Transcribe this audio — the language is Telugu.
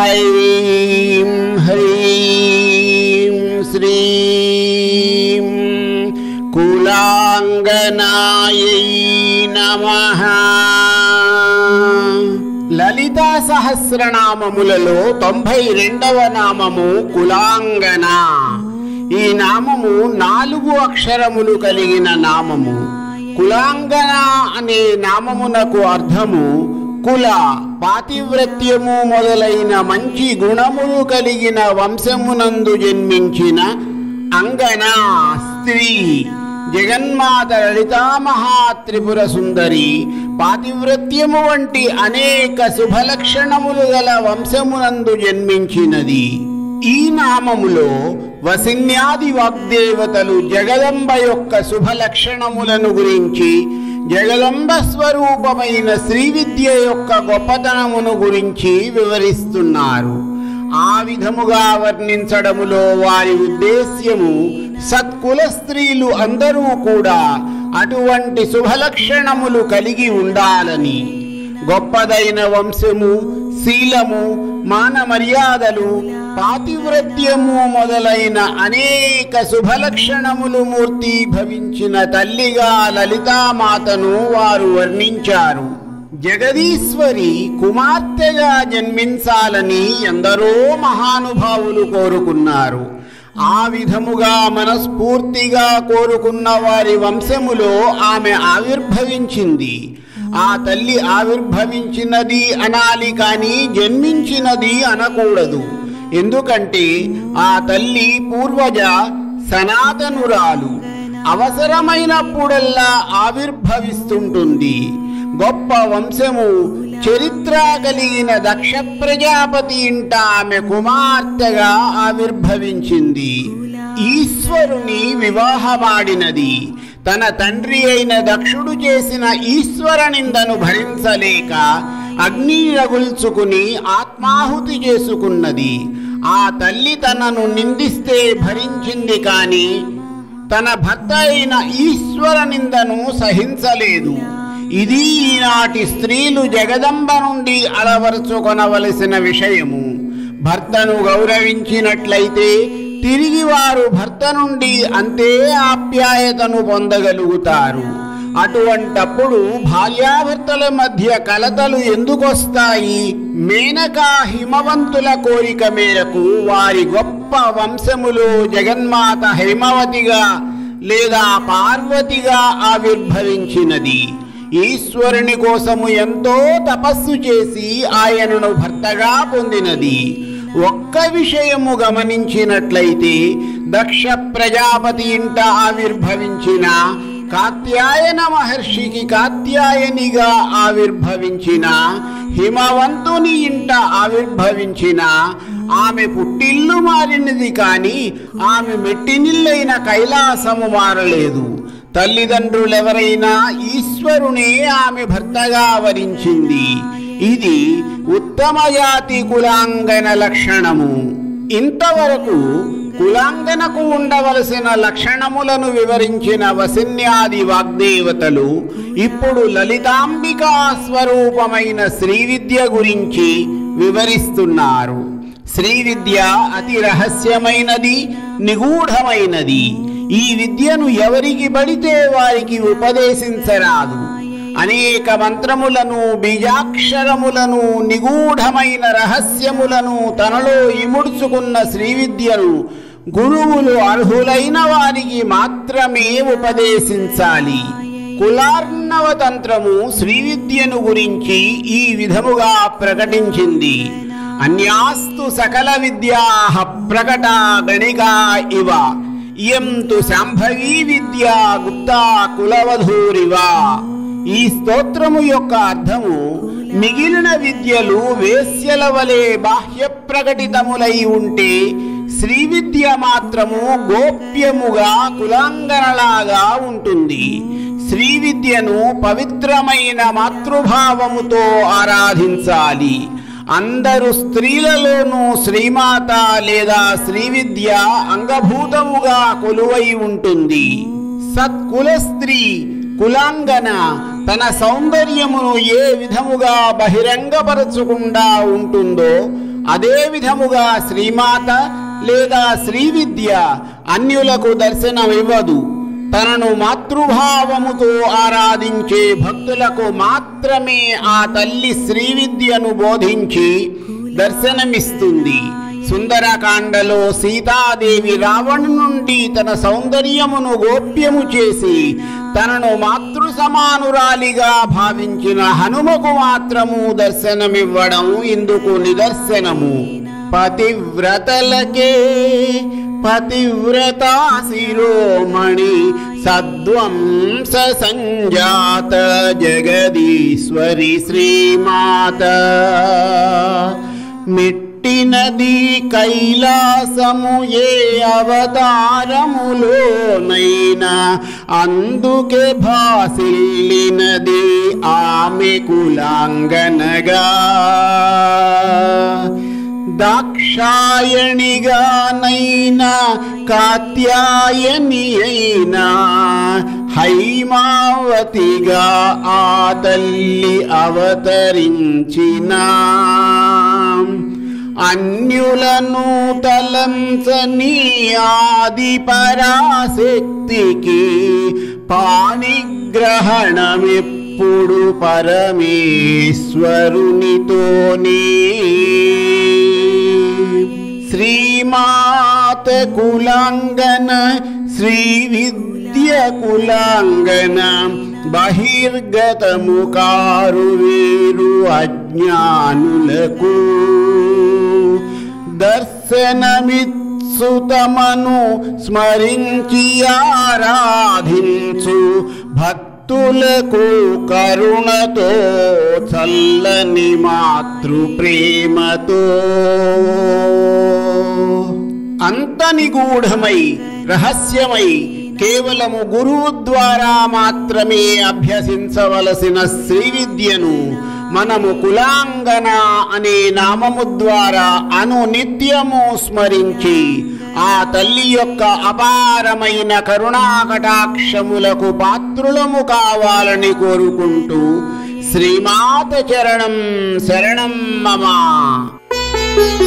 ఐం హ్రీం శ్రీం కులాంగనాయై నమః. లలితా సహస్రనామములలో 92వ నామము కులాంగన. ఈ నామము 4 అక్షరములు కలిగిన నామము. కులాంగన అనే నామమునకు అర్థము కుల, పాతివ్రత్యము మొదలైన మంచి గుణములు కలిగిన వంశమునందు జన్మించిన అంగన స్త్రీ. జగన్మాత లలితామహాత్రిపుర సుందరి పాతివ్రత్యము వంటి అనేక శుభలక్షణములు గల వంశమునందు జన్మించినది. ఈ నామములో వసిన్యాది వాగ్దేవతలు జగదంబ యొక్క శుభలక్షణములను గురించి, జగదంబ స్వరూపమైన శ్రీవిద్య యొక్క గొప్పతనమును గురించి వివరిస్తున్నారు. ఆ విధముగా వర్ణించడములో వారి ఉద్దేశ్యము సత్కుల స్త్రీలు అందరూ కూడా అటువంటి శుభలక్షణములు కలిగి ఉండాలని. గొప్పదైన వంశము, శీలము, మాన మర్యాదలు, పాతివ్రత్యము మొదలైన అనేక శుభలక్షణములు మూర్తీభవించిన తల్లిగా లలితామాతను వారు వర్ణించారు. జగదీశ్వరి కుమార్తెగా జన్మించాలని ఎందరో మహానుభావులు కోరుకున్నారు. ఆ విధముగా మనస్ఫూర్తిగా కోరుకున్న వారి వంశములో ఆమె ఆవిర్భవించింది. ఆ తల్లి ఆవిర్భవించినది అనాలి కానీ జన్మించినది అనకూడదు. ఎందుకంటే ఆ తల్లి పూర్వజ సనాతనురాలు, అవసరమైనప్పుడల్లా ఆవిర్భవిస్తుంటుంది. గొప్ప వంశము, చరిత్ర కలిగిన దక్ష ప్రజాపతి ఇంట ఆమె కుమార్తెగా ఆవిర్భవించింది. ఈశ్వరుని వివాహమాడినది. తన తండ్రి అయిన దక్షుడు చేసిన ఈశ్వర నిందను భరించలేక అగ్ని రగుల్చుకుని ఆత్మాహుతి చేసుకున్నది. ఆ తల్లి తనను నిందిస్తే భరించింది కానీ తన భర్త అయిన ఈశ్వర నిందను సహించలేదు. ఇది ఈనాటి స్త్రీలు జగదంబ నుండి అలవరుచుకొనవలసిన విషయము. భర్తను గౌరవించినట్లయితే తిరిగి వారు భర్త నుండి అంతే ఆప్యాయతను పొందగలుగుతారు. అటువంటప్పుడు భార్యాభర్తల మధ్య కలతలు ఎందుకొస్తాయి? మేనకా హిమవంతుల కోరిక మేరకు వారి గొప్ప వంశములో జగన్మాత హైమవతిగా లేదా పార్వతిగా ఆవిర్భవించినది. ఈశ్వరుని కోసము ఎంతో తపస్సు చేసి ఆయనను భర్తగా పొందినది. ఒక్క విషయము గమనించినట్లయితే దక్ష ప్రజాపతి ఇంట ఆవిర్భవించిన కాత్యాయన మహర్షికి కాత్యాయనిగా ఆవిర్భవించిన హిమవంతుని ఇంట ఆవిర్భవించిన ఆమె పుట్టిల్లు మారినది కానీ ఆమె మెట్టినిల్లైన కైలాసము మారలేదు. తల్లిదండ్రులెవరైనా ఈశ్వరునే ఆమె భర్తగా వరించింది. ఇది ఉత్తమ జాతి కులాంగన లక్షణము. ఇంతవరకు కులాంగనకు ఉండవలసిన లక్షణములను వివరించిన వసిన్యాది వాగ్దేవతలు ఇప్పుడు లలితాంబికా స్వరూపమైన శ్రీవిద్య గురించి వివరిస్తున్నారు. శ్రీవిద్య అతి రహస్యమైనది, నిగూఢమైనది. ఈ విద్యను ఎవరికి పడితే వారికి ఉపదేశించరాదు. అనేక మంత్రములను, బీజాక్షరములను, నిగూఢమైన రహస్యములను తనలో ఇముడ్చుకున్న శ్రీవిద్యను గురువులు అర్హులైన వారికి మాత్రమే ఉపదేశించాలి. కులార్ణవ తంత్రము శ్రీవిద్యను గురించి ఈ విధముగా ప్రకటించింది. అన్యాస్తు సకల విద్యాః ప్రకటా గణికా ఇవ ఇయం తు శాంభవీ విద్యా గుప్తా కులవధూరివ. ఈ స్తోత్రము యొక్క అర్థము మిగిలిన విద్యలు వేశ్యల వలె బాహ్య ప్రకటితములై ఉంటే శ్రీవిద్య మాత్రము గోప్యముగా కులాంగనలాగా ఉంటుంది. శ్రీవిద్యను పవిత్రమైన మాతృభావముతో ఆరాధించాలి. అందరు స్త్రీలలోనూ శ్రీమాత లేదా శ్రీవిద్య అంగభూతముగా కొలువై ఉంటుంది. సత్కుల స్త్రీ కులాంగన తన సౌందర్యమును ఏ విధముగా బహిరంగపరచకుండా ఉంటుందో అదే విధముగా శ్రీమాత లేదా శ్రీవిద్య అన్యులకు దర్శనమివ్వదు. తనను మాతృభావముతో ఆరాధించే భక్తులకు మాత్రమే ఆ తల్లి శ్రీవిద్యను బోధించి దర్శనమిస్తుంది. సుందరకాండలో సీతాదేవి రావణు నుండి తన సౌందర్యమును గోప్యము చేసి తనను మాతృ సమానురాలిగా భావించిన హనుమకు మాత్రము దర్శనమివ్వడం ఇందుకు నిదర్శనము. పతివ్రతలకే పతివ్రతా శిరోమణి సద్వంశ సంజాత జగదీశ్వరి శ్రీమాత. మెట్టినది కైలాసము ఏ అవతారములోనైనా, అందుకే భాసిల్లినది ఆమె కులాంగనగా. దాక్షాయణిగానైనా కాత్యాయని అయినా హైమావతిగా ఆ తల్లి అవతరించిన. అన్యులను తలంచని ఆది పరాశక్తికి పాణిగ్రహణమెప్పుడు పరమేశ్వరునితోనే. శ్రీమాత కులాంగన శ్రీవిద్య కులాంగన బహిర్గతము కారు వీరు అజ్ఞానులకు. దర్శనమిత్సు తమను స్మరించి ఆరాధించు భక్తులకు కరుణతో చల్లని మాతృ ప్రేమతో. అంత నిగూఢమై రహస్యమై కేవలము గురువు ద్వారా మాత్రమే అభ్యసించవలసిన శ్రీవిద్యను మనము కులాంగన అనే నామము ద్వారా అనునిత్యము స్మరించి ఆ తల్లి యొక్క అపారమైన కరుణాకటాక్షములకు పాత్రులము కావాలని కోరుకుంటూ శ్రీమాత చరణం శరణం మమ.